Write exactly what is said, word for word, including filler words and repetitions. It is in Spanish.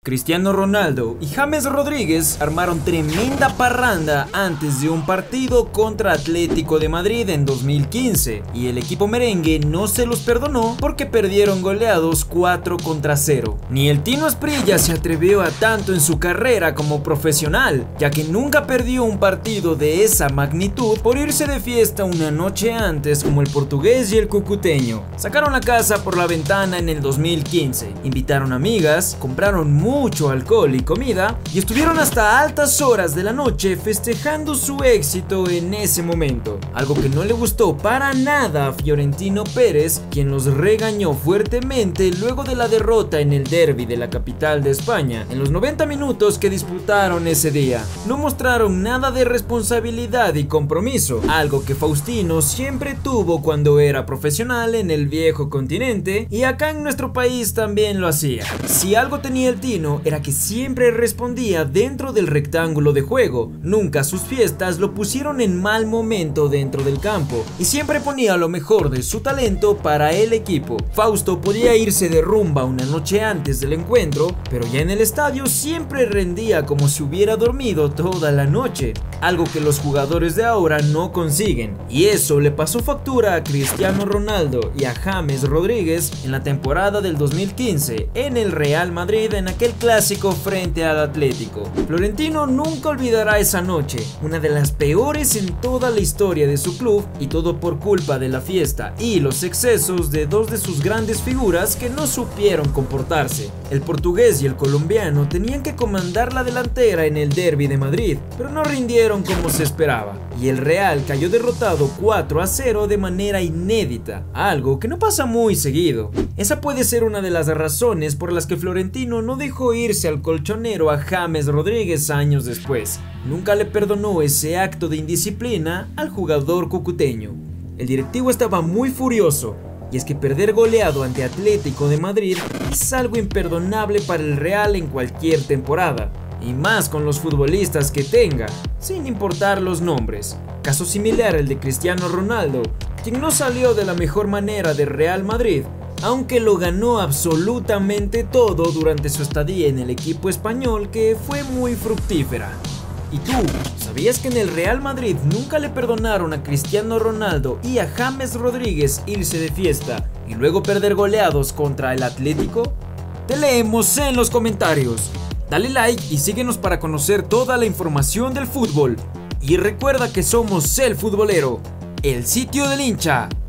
Cristiano Ronaldo y James Rodríguez armaron tremenda parranda antes de un partido contra Atlético de Madrid en dos mil quince y el equipo merengue no se los perdonó porque perdieron goleados cuatro contra cero. Ni el Tino Asprilla se atrevió a tanto en su carrera como profesional, ya que nunca perdió un partido de esa magnitud por irse de fiesta una noche antes como el portugués y el cucuteño. Sacaron la casa por la ventana en el dos mil quince, invitaron amigas, compraron mucho mucho alcohol y comida y estuvieron hasta altas horas de la noche festejando su éxito en ese momento, algo que no le gustó para nada a Florentino Pérez, quien los regañó fuertemente luego de la derrota en el derbi de la capital de España. En los noventa minutos que disputaron ese día, no mostraron nada de responsabilidad y compromiso, algo que Faustino siempre tuvo cuando era profesional en el viejo continente y acá en nuestro país también lo hacía. Si algo tenía el Tino era que siempre respondía dentro del rectángulo de juego, nunca sus fiestas lo pusieron en mal momento dentro del campo y siempre ponía lo mejor de su talento para el equipo. Fausto podía irse de rumba una noche antes del encuentro, pero ya en el estadio siempre rendía como si hubiera dormido toda la noche, algo que los jugadores de ahora no consiguen, y eso le pasó factura a Cristiano Ronaldo y a James Rodríguez en la temporada del dos mil quince en el Real Madrid en aquel clásico frente al Atlético. Florentino nunca olvidará esa noche, una de las peores en toda la historia de su club, y todo por culpa de la fiesta y los excesos de dos de sus grandes figuras que no supieron comportarse. El portugués y el colombiano tenían que comandar la delantera en el derbi de Madrid, pero no rindieron como se esperaba, y el Real cayó derrotado cuatro a cero de manera inédita, algo que no pasa muy seguido. Esa puede ser una de las razones por las que Florentino no dejó irse al colchonero a James Rodríguez años después. Nunca le perdonó ese acto de indisciplina al jugador cucuteño. El directivo estaba muy furioso, y es que perder goleado ante Atlético de Madrid es algo imperdonable para el Real en cualquier temporada, y más con los futbolistas que tenga, sin importar los nombres. Caso similar al de Cristiano Ronaldo, quien no salió de la mejor manera de Real Madrid, aunque lo ganó absolutamente todo durante su estadía en el equipo español, que fue muy fructífera. ¿Y tú, sabías que en el Real Madrid nunca le perdonaron a Cristiano Ronaldo y a James Rodríguez irse de fiesta y luego perder goleados contra el Atlético? Te leemos en los comentarios. Dale like y síguenos para conocer toda la información del fútbol. Y recuerda que somos El Futbolero, el sitio del hincha.